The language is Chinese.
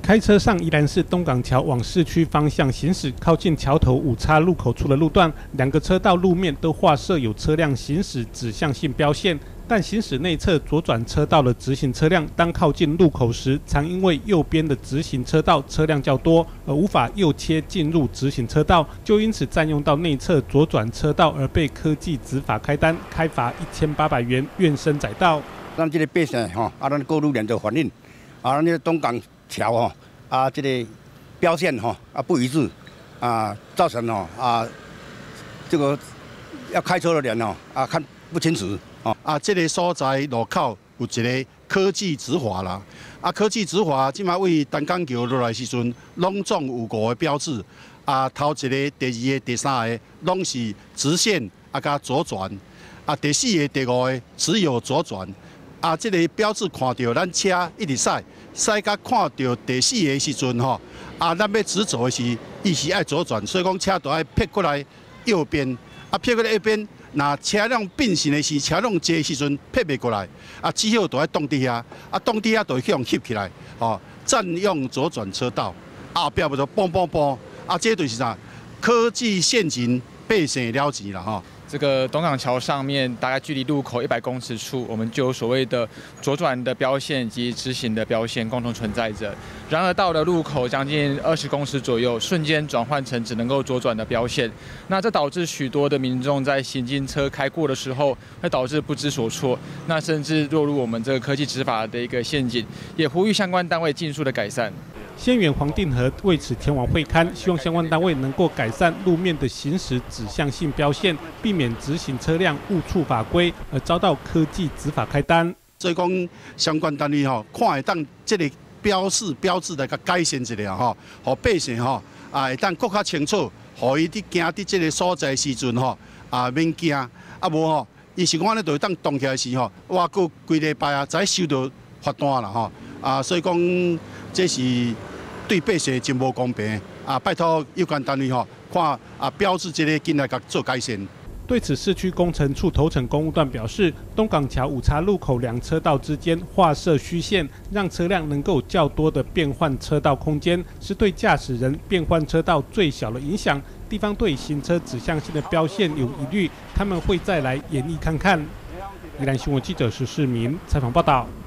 开车上宜兰市东港桥往市区方向行驶，靠近桥头五叉路口处的路段，两个车道路面都画设有车辆行驶指向性标线，但行驶内侧左转车道的直行车辆，当靠近路口时，常因为右边的直行车道车辆较多，而无法右切进入直行车道，就因此占用到内侧左转车道，而被科技执法开单，开罚1800元，怨声载道。 咱这个百姓咱过路连着反映，咱这个东港桥这个标线不一致，造成这个要开车的人看不清楚。 这个所在路口有一个科技执法啦，科技执法即马为单港桥落来时阵，拢总有5个标志，头一个、第2个、第3个拢是直线加左转，第4个、第5个只有左转。这个标志看到咱车一直驶到看到第4个时阵咱要直走的时，伊是爱左转，所以讲车都爱撇过来右边，撇过来右边，那车辆并行的时，车辆坐的时阵撇袂过来，只好都爱挡伫遐，挡伫遐就去用吸起来，占用左转车道，后壁不就嘣嘣嘣，这就是啥？科技陷阱，百姓了钱啦这个东港桥上面，大概距离路口100公尺处，我们就有所谓的左转的标线及直行的标线共同存在着。然而到了路口将近20公尺左右，瞬间转换成只能够左转的标线。那这导致许多的民众在行经车开过的时候，会导致不知所措，那甚至落入我们这个科技执法的一个陷阱。也呼吁相关单位尽速的改善。 县员黄定和为此前往会勘，希望相关单位能够改善路面的行驶指向性标线，避免直行车辆误触法规而遭到科技执法开单。 所以讲相关单位看会当这个标志来改善一下互百姓会当更加清楚，互伊伫行伫这个所在时阵免惊，无伊是讲咧就会当动起来时哇，过规礼拜才收到罚单啦所以讲这是对百姓真无公平拜托有关单位看标志这个进来做改善。 对此，市区工程处头城公务段表示，东港桥五叉路口2车道之间划设虚线，让车辆能够有较多的变换车道空间，是对驾驶人变换车道最小的影响。地方对行车指向性的标线有疑虑，他们会再来研议看看。宜兰新闻记者石世民采访报道。